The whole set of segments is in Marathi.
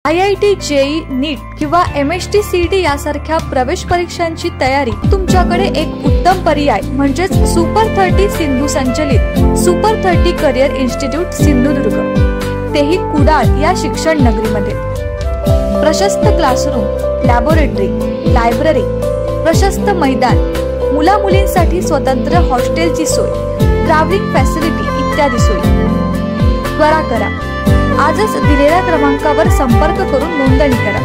IIT, JEE, नीट किंवा MST CET यासारख्या प्रवेश परीक्षांची तयारी तुमच्याकडे एक उत्तम पर्याय म्हणजेच सुपर 30 सिंधू संचलित सुपर 30 करिअर इन्स्टिट्यूट सिंधुदुर्ग, तेही कुडाळ या शिक्षण नगरीमध्ये। प्रशस्त क्लासरूम, लॅबोरेटरी, लायब्ररी, प्रशस्त मैदान, मुला मुलींसाठी स्वतंत्र हॉस्टेलची सोय, ट्रॅव्हलिंग फॅसिलिटी इत्यादी सोयी। त्वरा करा, आजच दिलेल्या क्रमांकावर संपर्क करून नोंदणी करा।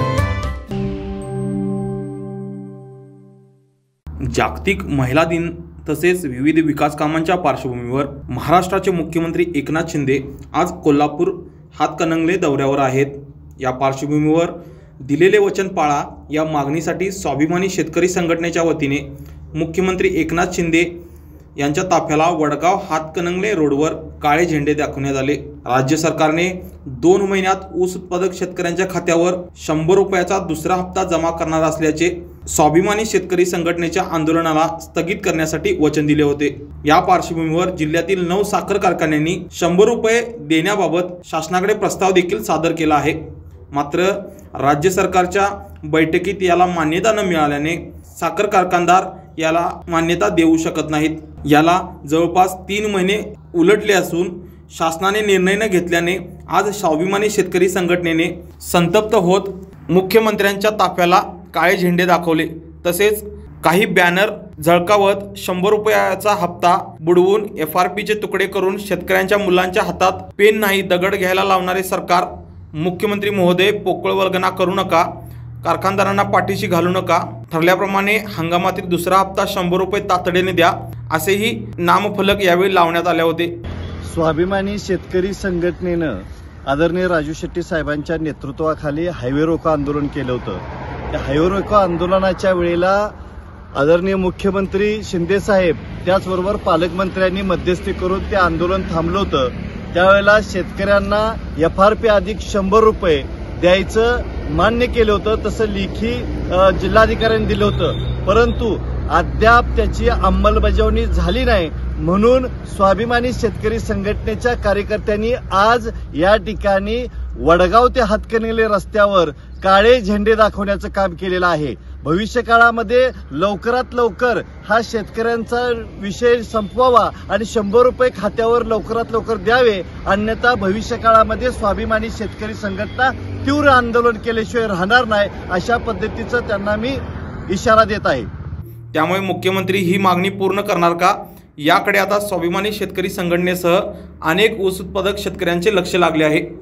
जागतिक महिला दिन तसेच विविध विकास कामांच्या पार्श्वभूमीवर महाराष्ट्राचे मुख्यमंत्री एकनाथ शिंदे आज कोल्हापूर हातकणंगले दौऱ्यावर आहेत। या पार्श्वभूमीवर दिलेले वचन पाळा या मागणीसाठी स्वाभिमानी शेतकरी संघटनेच्या वतीने मुख्यमंत्री एकनाथ शिंदे यांच्या ताफ्याला वडगाव हातकणंगले रोडवर काळे झेंडे दाखवण्यात आले। राज्य सरकारने 2 महिन्यात ऊस उत्पादक शेतकऱ्यांच्या खात्यावर 100 रुपयाचा दुसरा हप्ता जमा करणार असल्याचे स्वाभिमानी शेतकरी संघटनेच्या आंदोलनाला स्थगित करण्यासाठी वचन दिले होते। या पार्श्वभूमीवर जिल्ह्यातील 9 साखर कारखान्यांनी 100 रुपये देण्याबाबत शासनाकडे प्रस्ताव देखील सादर केला आहे। मात्र राज्य सरकारच्या बैठकीत याला मान्यता न मिळाल्याने साखर कारखानदार याला मान्यता देऊ शकत नाहीत। याला जवळपास 3 महिने उलटले असून शासनाने निर्णय न घेतल्याने आज स्वाभिमानी शेतकरी संघटनेने संतप्त होत मुख्यमंत्र्यांच्या ताफ्याला काळे झेंडे दाखवले, तसेच काही बॅनर झळकावत 100 रुपयाचा हप्ता बुडवून FRPचे तुकडे करून शेतकऱ्यांच्या मुलांच्या हातात पेन नाही दगड घ्यायला लावणारे सरकार, मुख्यमंत्री महोदय पोकळ वल्गना करू नका, कारखानदारांना पाठीशी घालू नका, ठरल्याप्रमाणे हंगामातील दुसरा हप्ता 100 रुपये तातडीने द्या, असेही नामफलक यावेळी लावण्यात आले होते। स्वाभिमानी शेतकरी संघटनेनं आदरणीय राजू शेट्टी साहेबांच्या नेतृत्वाखाली हायवे रोको आंदोलन केलं होतं। त्या हायवे रोको आंदोलनाच्या वेळेला आदरणीय मुख्यमंत्री शिंदे साहेब त्याचबरोबर पालकमंत्र्यांनी मध्यस्थी करून ते आंदोलन थांबलं होतं। त्यावेळेला शेतकऱ्यांना FRP अधिक 100 रुपये द्यायचं मान्य केलं होतं, तसं लेखी जिल्हाधिकाऱ्यांनी दिलं होतं, परंतु अद्याप त्याची अंमलबजावणी झाली नाही। म्हणून स्वाभिमानी शेतकरी संघटनेच्या कार्यकर्त्यांनी आज या ठिकाणी वडगाव ते हातकणंगले रस्त्यावर काळे झेंडे दाखवण्याचं काम केलेलं आहे। भविष्य काळामध्ये लवकरात लवकर हा शेतकऱ्यांचा विषय संपवावा आणि 100 रुपये खात्यावर लवकरात लवकर द्यावे, अन्यथा भविष्य काळामध्ये स्वाभिमानी शेतकरी संघटना तीव्र आंदोलन केल्याशिवाय राहणार नाही, अशा पद्धतीचा त्यांना मी इशारा देत आहे। त्यामुळे मुख्यमंत्री ही मागणी पूर्ण करणार का, याकडे आता स्वाभिमानी शेतकरी संघटनेसह अनेक ऊस उत्पादक शेतकऱ्यांचे लक्ष लागले आहे।